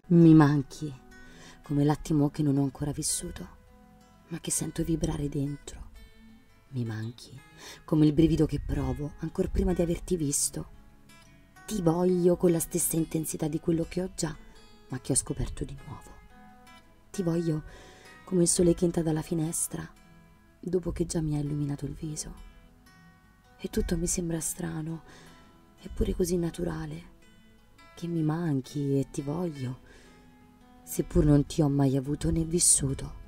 Mi manchi come l'attimo che non ho ancora vissuto, ma che sento vibrare dentro. Mi manchi come il brivido che provo ancor prima di averti visto. Ti voglio con la stessa intensità di quello che ho già, ma che ho scoperto di nuovo. Ti voglio come il sole che entra dalla finestra, dopo che già mi ha illuminato il viso. E tutto mi sembra strano, eppure così naturale, che mi manchi e ti voglio, seppur non ti ho mai avuto né vissuto.